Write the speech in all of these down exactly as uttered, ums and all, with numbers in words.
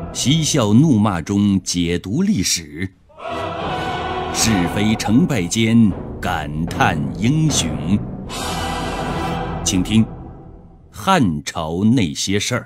嬉笑怒骂中解读历史，是非成败间感叹英雄。请听《汉朝那些事儿》。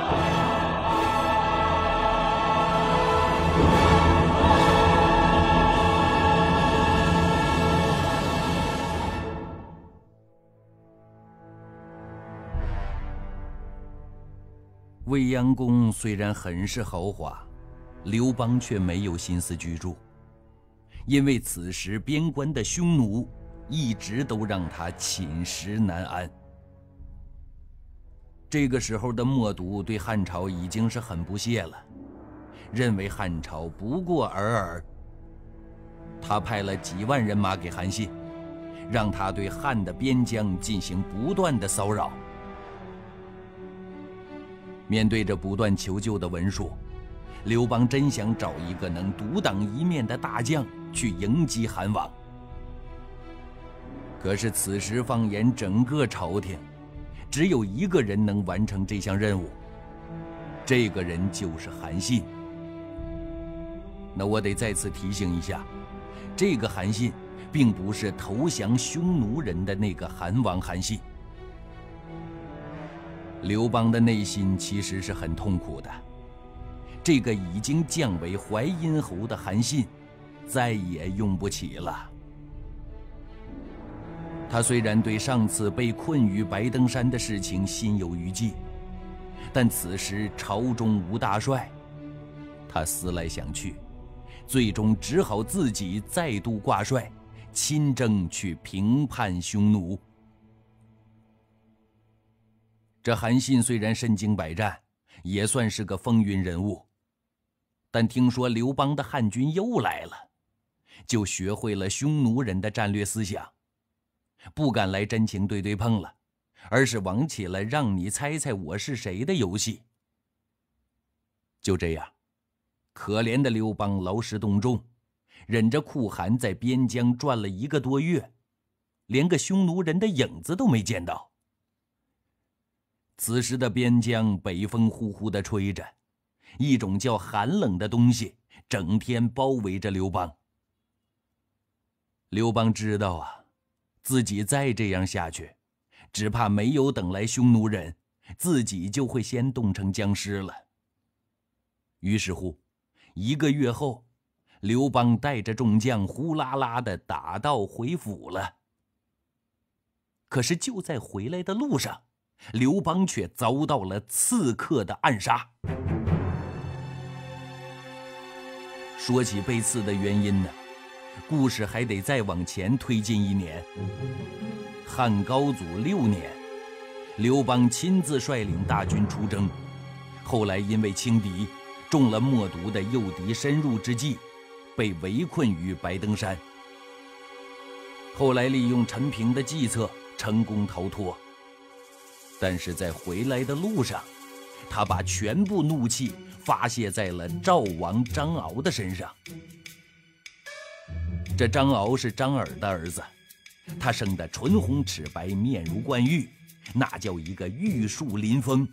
未央宫虽然很是豪华，刘邦却没有心思居住，因为此时边关的匈奴一直都让他寝食难安。这个时候的默读对汉朝已经是很不屑了，认为汉朝不过尔尔。他派了几万人马给韩信，让他对汉的边疆进行不断的骚扰。面对着不断求救的文书，刘邦真想找一个能独当一面的大将去迎击韩王。可是此时放眼整个朝廷，只有一个人能完成这项任务，这个人就是韩信。那我得再次提醒一下，这个韩信并不是投降匈奴人的那个韩王韩信。刘邦的内心其实是很痛苦的，这个已经降为淮阴侯的韩信再也用不起了。他虽然对上次被困于白登山的事情心有余悸，但此时朝中无大帅，他思来想去，最终只好自己再度挂帅，亲征去平叛匈奴。这韩信虽然身经百战，也算是个风云人物，但听说刘邦的汉军又来了，就学会了匈奴人的战略思想，不敢来真情对对碰了，而是玩起了让你猜猜我是谁的游戏。就这样，可怜的刘邦劳师动众，忍着酷寒在边疆转了一个多月，连个匈奴人的影子都没见到。此时的边疆北风呼呼地吹着，一种叫寒冷的东西整天包围着刘邦。刘邦知道啊，自己再这样下去，只怕没有等来匈奴人，自己就会先冻成僵尸了。于是乎，一个月后，刘邦带着众将呼啦啦地打道回府了。可是就在回来的路上，刘邦却遭到了刺客的暗杀。说起被刺的原因呢，故事还得再往前推进一年。汉高祖六年，刘邦亲自率领大军出征，后来因为轻敌，中了默读的诱敌深入之计，被围困于白登山。后来利用陈平的计策，成功逃脱。但是在回来的路上，他把全部怒气发泄在了赵王张敖的身上。这张敖是张耳的儿子，他生得唇红齿白，面如冠玉，那叫一个玉树临风。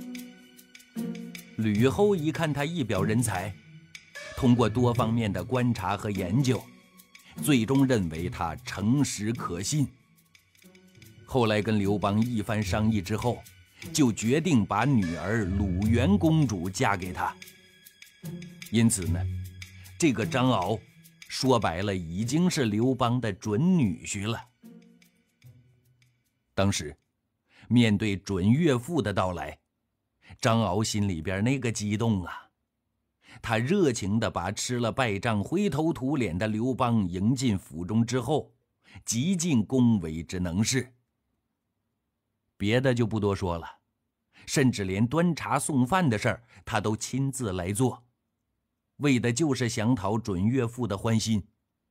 吕后一看他一表人才，通过多方面的观察和研究，最终认为他诚实可信。后来跟刘邦一番商议之后，就决定把女儿鲁元公主嫁给他。因此呢，这个张敖说白了已经是刘邦的准女婿了。当时面对准岳父的到来，张敖心里边那个激动啊，他热情地把吃了败仗灰头土脸的刘邦迎进府中之后，极尽恭维之能事。别的就不多说了，甚至连端茶送饭的事儿他都亲自来做，为的就是想讨准岳父的欢心。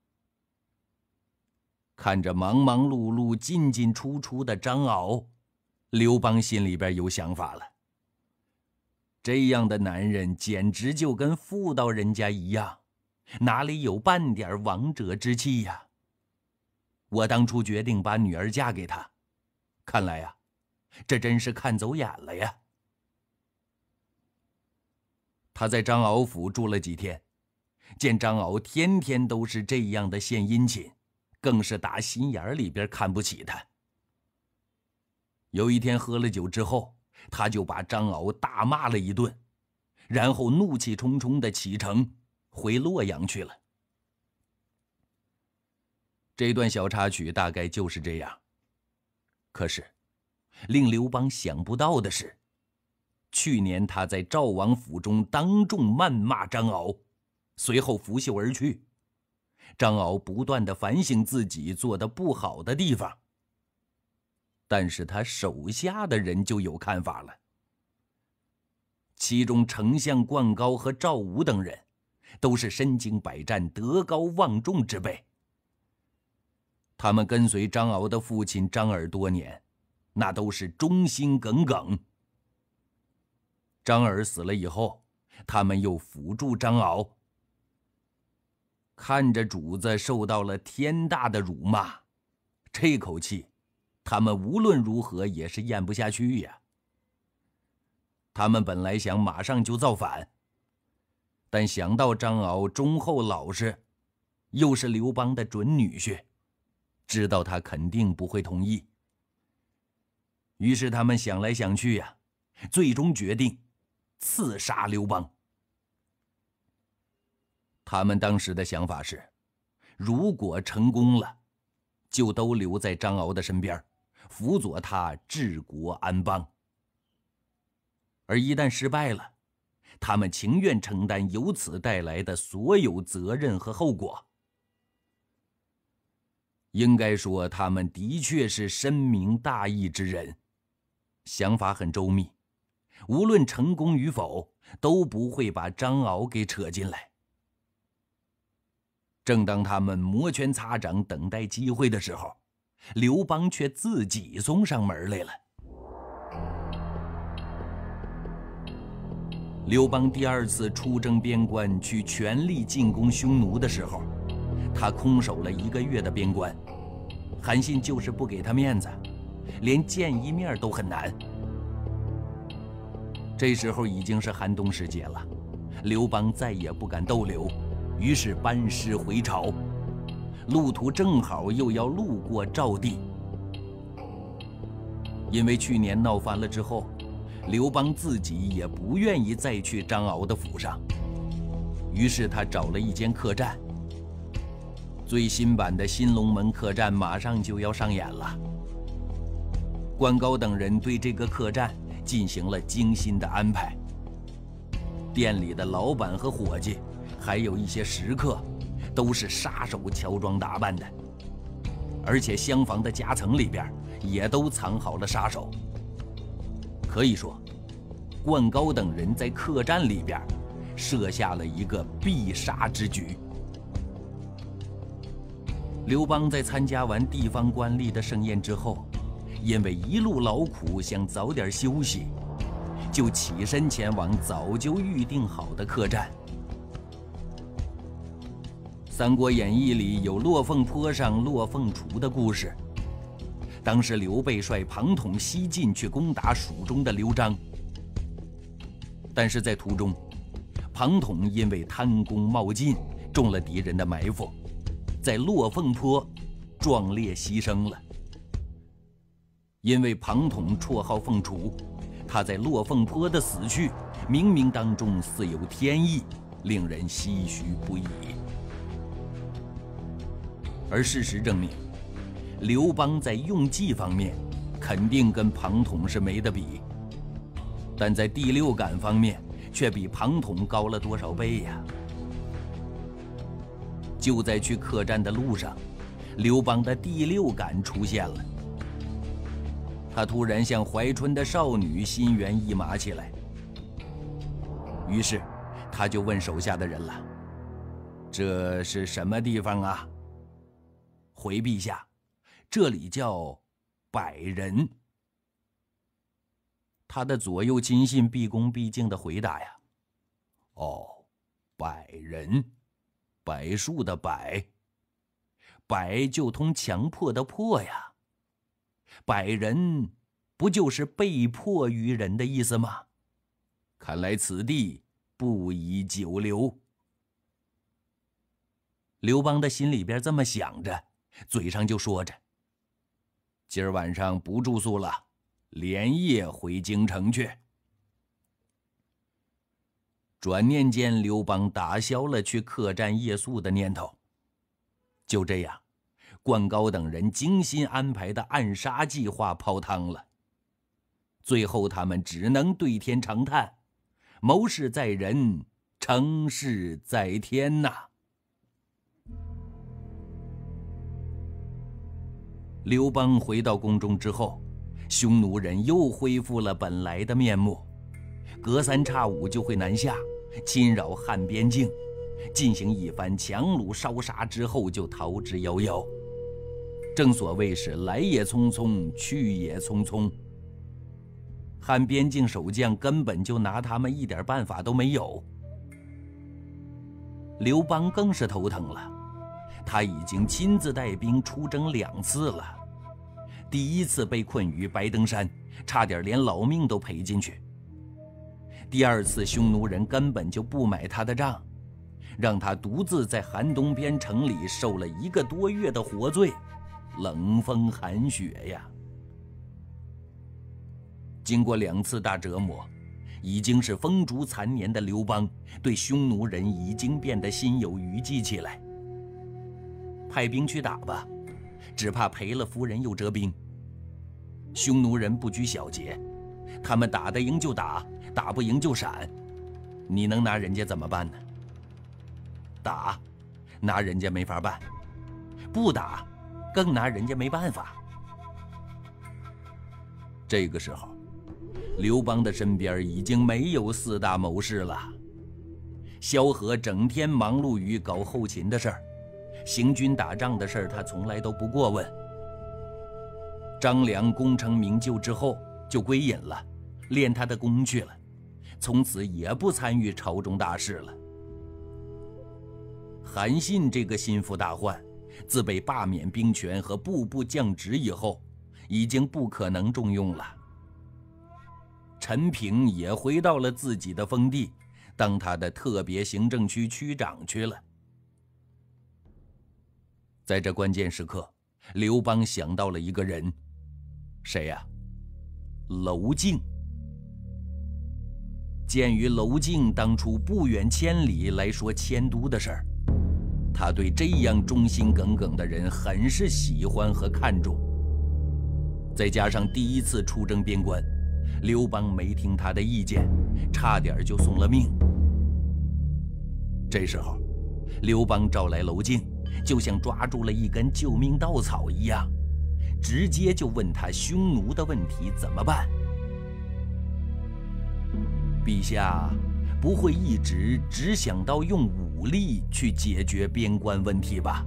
看着忙忙碌碌进进出出的张敖，刘邦心里边有想法了。这样的男人简直就跟妇道人家一样，哪里有半点王者之气呀？我当初决定把女儿嫁给他，看来呀，这真是看走眼了呀。 他在张敖府住了几天，见张敖天天都是这样的献殷勤，更是打心眼里边看不起他。有一天喝了酒之后，他就把张敖大骂了一顿，然后怒气冲冲地启程回洛阳去了。这段小插曲大概就是这样。可是令刘邦想不到的是，去年他在赵王府中当众谩骂张敖，随后拂袖而去。张敖不断地反省自己做的不好的地方，但是他手下的人就有看法了。其中丞相灌高和赵武等人都是身经百战、德高望重之辈，他们跟随张敖的父亲张耳多年，那都是忠心耿耿。张耳死了以后，他们又辅助张敖，看着主子受到了天大的辱骂，这口气他们无论如何也是咽不下去呀。他们本来想马上就造反，但想到张敖忠厚老实，又是刘邦的准女婿，知道他肯定不会同意。于是他们想来想去呀，最终决定刺杀刘邦。他们当时的想法是，如果成功了，就都留在张敖的身边，辅佐他治国安邦。而一旦失败了，他们情愿承担由此带来的所有责任和后果。应该说，他们的确是深明大义之人，想法很周密，无论成功与否，都不会把张敖给扯进来。正当他们摩拳擦掌等待机会的时候，刘邦却自己送上门来了。刘邦第二次出征边关，去全力进攻匈奴的时候，他空守了一个月的边关，韩信就是不给他面子，连见一面都很难。这时候已经是寒冬时节了，刘邦再也不敢逗留，于是班师回朝，路途正好又要路过赵地。因为去年闹翻了之后，刘邦自己也不愿意再去张敖的府上，于是他找了一间客栈。最新版的新龙门客栈马上就要上演了，灌高等人对这个客栈进行了精心的安排。店里的老板和伙计，还有一些食客，都是杀手乔装打扮的，而且厢房的夹层里边也都藏好了杀手。可以说，灌高等人在客栈里边设下了一个必杀之局。刘邦在参加完地方官吏的盛宴之后，因为一路劳苦，想早点休息，就起身前往早就预定好的客栈。《三国演义》里有落凤坡上落凤雏的故事。当时刘备率庞统西进去攻打蜀中的刘璋，但是在途中，庞统因为贪功冒进，中了敌人的埋伏，在落凤坡壮烈牺牲了。因为庞统绰号凤雏，他在落凤坡的死去，冥冥当中似有天意，令人唏嘘不已。而事实证明，刘邦在用计方面肯定跟庞统是没得比，但在第六感方面却比庞统高了多少倍呀？就在去客栈的路上，刘邦的第六感出现了。他突然像怀春的少女，心猿意马起来。于是他就问手下的人了：“这是什么地方啊？”回陛下，这里叫百人。他的左右亲信毕恭毕敬地回答呀：“哦，百人，柏树的柏，柏就通强迫的迫呀。百人不就是被迫于人的意思吗？看来此地不宜久留。刘邦的心里边这么想着，嘴上就说着：“今儿晚上不住宿了，连夜回京城去。”转念间，刘邦打消了去客栈夜宿的念头。就这样，灌高等人精心安排的暗杀计划泡汤了。最后，他们只能对天长叹：“谋事在人，成事在天呐！”刘邦回到宫中之后，匈奴人又恢复了本来的面目，隔三差五就会南下，侵扰汉边境，进行一番强掳烧杀之后就逃之夭夭。正所谓是来也匆匆，去也匆匆。汉边境守将根本就拿他们一点办法都没有。刘邦更是头疼了，他已经亲自带兵出征两次了。第一次被困于白登山，差点连老命都赔进去。第二次，匈奴人根本就不买他的账，让他独自在寒冬边城里受了一个多月的活罪，冷风寒雪呀。经过两次大折磨，已经是风烛残年的刘邦对匈奴人已经变得心有余悸起来。派兵去打吧，只怕赔了夫人又折兵。匈奴人不拘小节，他们打得赢就打，打不赢就闪，你能拿人家怎么办呢？打，拿人家没法办；不打，更拿人家没办法。这个时候，刘邦的身边已经没有四大谋士了。萧何整天忙碌于搞后勤的事儿，行军打仗的事儿他从来都不过问。张良功成名就之后就归隐了，练他的功去了，从此也不参与朝中大事了。韩信这个心腹大患，自被罢免兵权和步步降职以后，已经不可能重用了。陈平也回到了自己的封地，当他的特别行政区区长去了。在这关键时刻，刘邦想到了一个人，谁呀？娄敬。鉴于娄敬当初不远千里来说迁都的事儿，他对这样忠心耿耿的人很是喜欢和看重。再加上第一次出征边关，刘邦没听他的意见，差点就送了命。这时候，刘邦召来娄敬，就像抓住了一根救命稻草一样，直接就问他匈奴的问题怎么办。陛下不会一直只想到用武力去解决边关问题吧？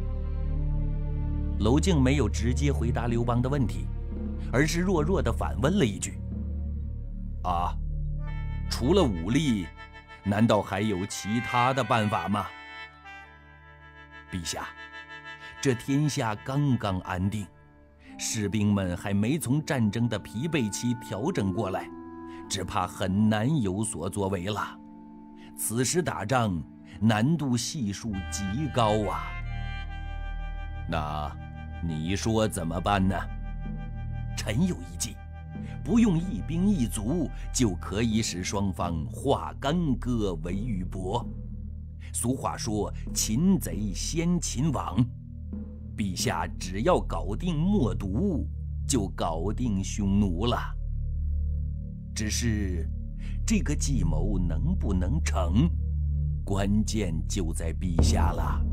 娄敬没有直接回答刘邦的问题，而是弱弱地反问了一句：“啊，除了武力，难道还有其他的办法吗？”陛下，这天下刚刚安定，士兵们还没从战争的疲惫期调整过来，只怕很难有所作为了。此时打仗难度系数极高啊！那你说怎么办呢？臣有一计，不用一兵一卒，就可以使双方化干戈为玉帛。俗话说，擒贼先擒王。陛下只要搞定默毒，就搞定匈奴了。只是这个计谋能不能成，关键就在陛下了。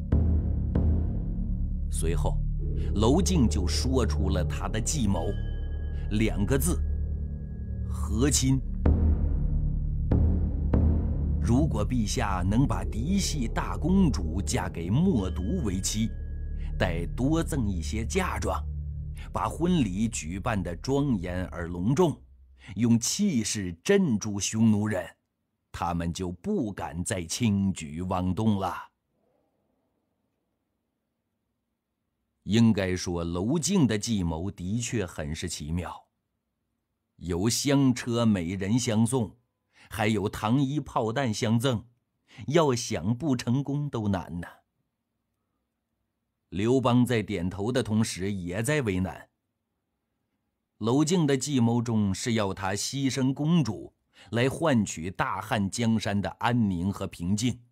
随后，娄敬就说出了他的计谋，两个字：和亲。如果陛下能把嫡系大公主嫁给默毒为妻，待多赠一些嫁妆，把婚礼举办得庄严而隆重，用气势镇住匈奴人，他们就不敢再轻举妄动了。应该说，娄敬的计谋的确很是奇妙。有香车美人相送， 还有糖衣炮弹相赠，要想不成功都难呐。刘邦在点头的同时，也在为难。娄敬的计谋中是要他牺牲公主，来换取大汉江山的安宁和平静。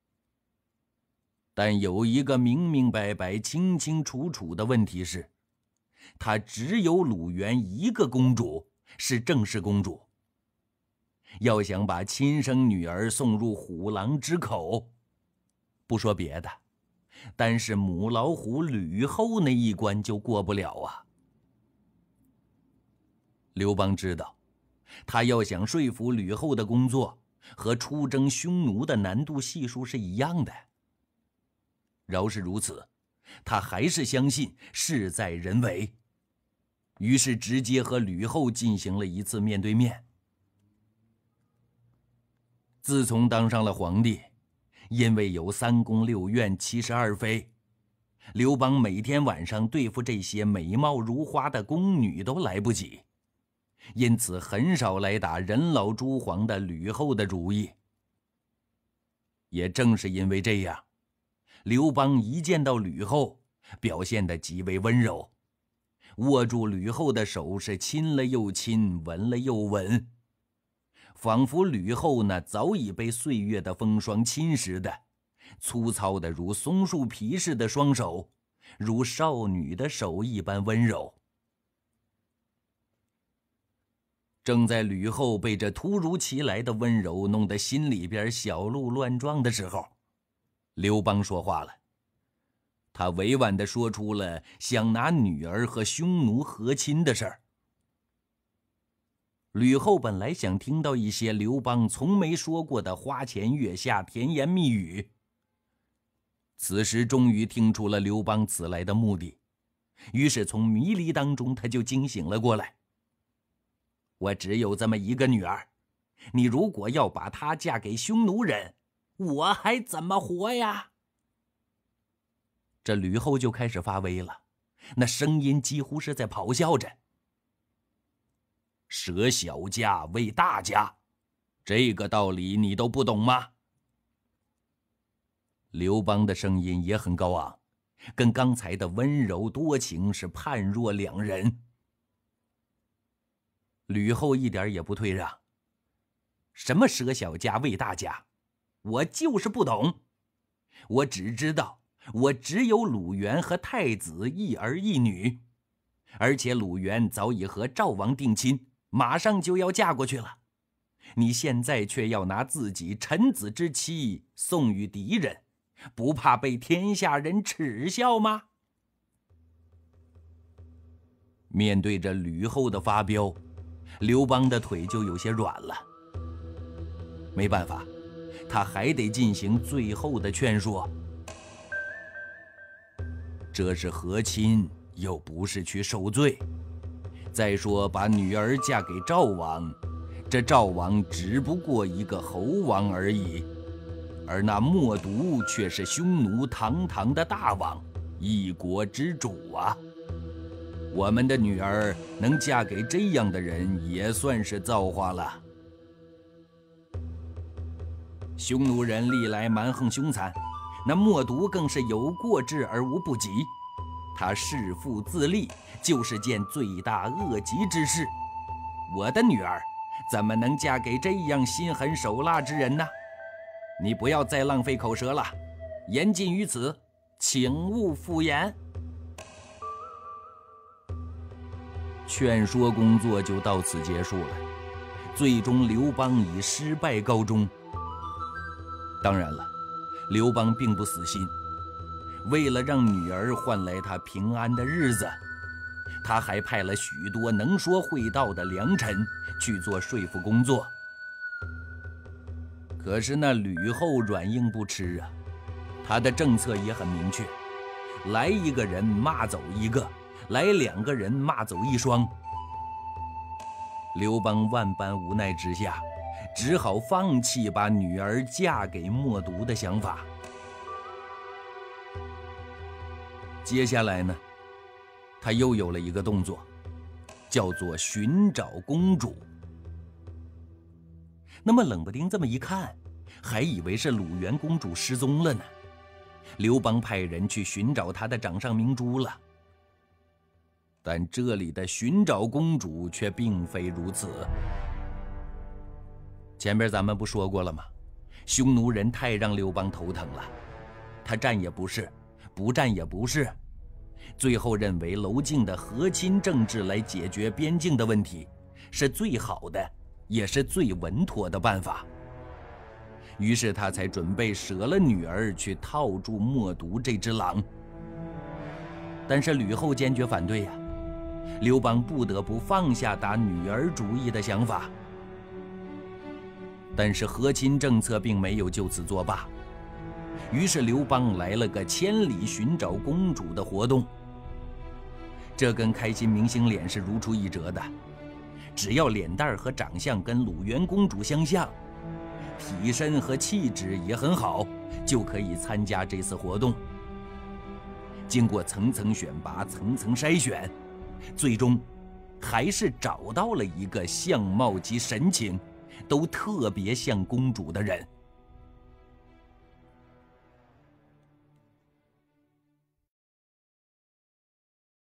但有一个明明白白、清清楚楚的问题是，他只有鲁元一个公主，是正室公主。要想把亲生女儿送入虎狼之口，不说别的，但是母老虎吕后那一关就过不了啊。刘邦知道，他要想说服吕后的工作和出征匈奴的难度系数是一样的。饶是如此，他还是相信事在人为，于是直接和吕后进行了一次面对面。自从当上了皇帝，因为有三宫六院七十二妃，刘邦每天晚上对付这些美貌如花的宫女都来不及，因此很少来打人老珠黄的吕后的主意。也正是因为这样，刘邦一见到吕后，表现得极为温柔，握住吕后的手是亲了又亲，吻了又吻，仿佛吕后那早已被岁月的风霜侵蚀的粗糙的如松树皮似的双手，如少女的手一般温柔。正在吕后被这突如其来的温柔弄得心里边小鹿乱撞的时候，刘邦说话了。他委婉地说出了想拿女儿和匈奴和亲的事儿。吕后本来想听到一些刘邦从没说过的花前月下甜言蜜语，此时终于听出了刘邦此来的目的，于是从迷离当中他就惊醒了过来。我只有这么一个女儿，你如果要把她嫁给匈奴人，我还怎么活呀？这吕后就开始发威了，那声音几乎是在咆哮着：舍小家为大家，这个道理你都不懂吗？刘邦的声音也很高昂，跟刚才的温柔多情是判若两人。吕后一点也不退让。什么舍小家为大家，我就是不懂。我只知道我只有鲁元和太子一儿一女，而且鲁元早已和赵王定亲，马上就要嫁过去了。你现在却要拿自己臣子之妻送与敌人，不怕被天下人耻笑吗？面对着吕后的发飙，刘邦的腿就有些软了。没办法，他还得进行最后的劝说。这是和亲，又不是去受罪。再说，把女儿嫁给赵王，这赵王只不过一个侯王而已，而那默毒却是匈奴堂堂的大王，一国之主啊！我们的女儿能嫁给这样的人，也算是造化了。匈奴人历来蛮横凶残，那默毒更是有过之而无不及。他弑父自立，就是件罪大恶极之事。我的女儿怎么能嫁给这样心狠手辣之人呢？你不要再浪费口舌了，言尽于此，请勿复言。劝说工作就到此结束了，最终刘邦以失败告终。当然了，刘邦并不死心，为了让女儿换来他平安的日子，他还派了许多能说会道的良臣去做说服工作。可是那吕后软硬不吃啊，他的政策也很明确，来一个人骂走一个，来两个人骂走一双。刘邦万般无奈之下，只好放弃把女儿嫁给默毒的想法。接下来呢，他又有了一个动作，叫做寻找公主。 那么冷不丁这么一看，还以为是鲁元公主失踪了呢。刘邦派人去寻找她的掌上明珠了。但这里的寻找公主却并非如此。前边咱们不说过了吗？匈奴人太让刘邦头疼了，他战也不是，不战也不是，最后认为娄敬的和亲政治来解决边境的问题是最好的，也是最稳妥的办法。于是他才准备舍了女儿去套住默毒这只狼。但是吕后坚决反对呀、啊，刘邦不得不放下打女儿主意的想法。但是和亲政策并没有就此作罢，于是刘邦来了个千里寻找公主的活动。这跟开心明星脸是如出一辙的，只要脸蛋和长相跟鲁元公主相像，体身和气质也很好，就可以参加这次活动。经过层层选拔、层层筛选，最终还是找到了一个相貌及神情都特别像公主的人。